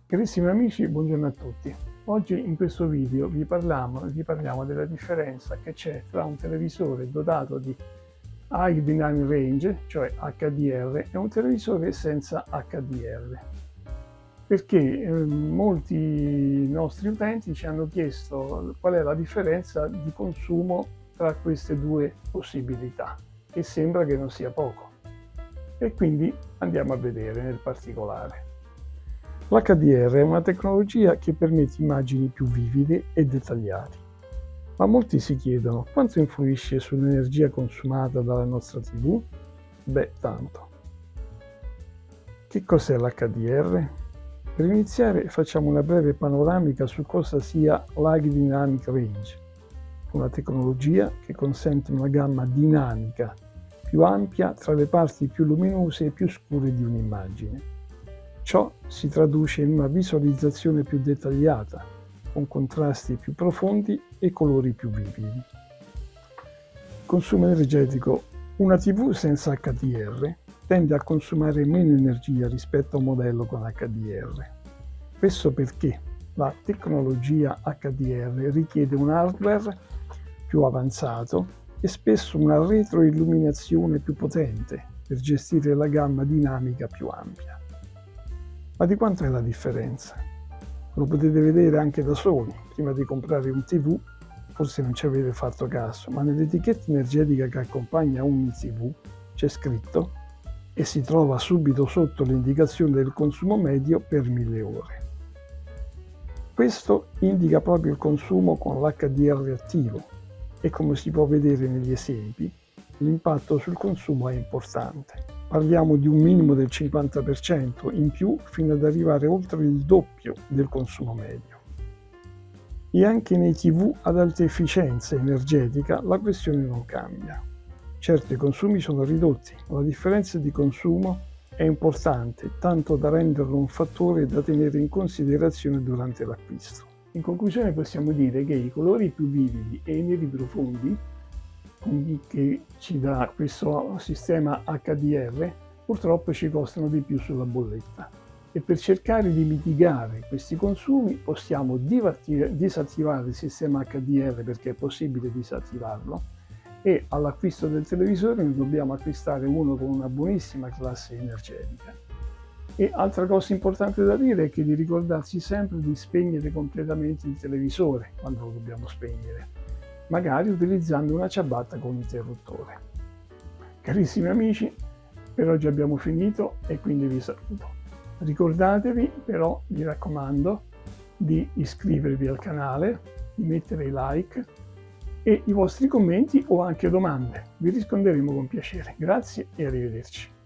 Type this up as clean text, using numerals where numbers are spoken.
Carissimi amici, buongiorno a tutti. Oggi in questo video vi parliamo della differenza che c'è tra un televisore dotato di High Dynamic Range, cioè HDR, e un televisore senza HDR. Perché molti nostri utenti ci hanno chiesto qual è la differenza di consumo tra queste due possibilità e sembra che non sia poco. E quindi andiamo a vedere nel particolare. L'HDR è una tecnologia che permette immagini più vivide e dettagliate, ma molti si chiedono quanto influisce sull'energia consumata dalla nostra TV? Beh, tanto. Che cos'è l'HDR? Per iniziare facciamo una breve panoramica su cosa sia l'High Dynamic Range, una tecnologia che consente una gamma dinamica più ampia tra le parti più luminose e più scure di un'immagine. Ciò si traduce in una visualizzazione più dettagliata, con contrasti più profondi e colori più vividi. Consumo energetico. Una TV senza HDR tende a consumare meno energia rispetto a un modello con HDR. Questo perché la tecnologia HDR richiede un hardware più avanzato e spesso una retroilluminazione più potente per gestire la gamma dinamica più ampia. Ma di quanto è la differenza? Lo potete vedere anche da soli, prima di comprare un TV, forse non ci avete fatto caso, ma nell'etichetta energetica che accompagna ogni TV c'è scritto e si trova subito sotto l'indicazione del consumo medio per 1000 ore. Questo indica proprio il consumo con l'HDR attivo e come si può vedere negli esempi, l'impatto sul consumo è importante. Parliamo di un minimo del 50% in più fino ad arrivare oltre il doppio del consumo medio. E anche nei TV ad alta efficienza energetica la questione non cambia. Certo, i consumi sono ridotti, ma la differenza di consumo è importante, tanto da renderlo un fattore da tenere in considerazione durante l'acquisto. In conclusione possiamo dire che i colori più vividi e i neri profondi che ci dà questo sistema HDR purtroppo ci costano di più sulla bolletta e per cercare di mitigare questi consumi possiamo disattivare il sistema HDR perché è possibile disattivarlo e all'acquisto del televisore ne dobbiamo acquistare uno con una buonissima classe energetica. E altra cosa importante da dire è che di ricordarsi sempre di spegnere completamente il televisore quando lo dobbiamo spegnere, magari utilizzando una ciabatta con interruttore. Carissimi amici, per oggi abbiamo finito e quindi vi saluto. Ricordatevi però, mi raccomando, di iscrivervi al canale, di mettere i like e i vostri commenti o anche domande. Vi risponderemo con piacere. Grazie e arrivederci.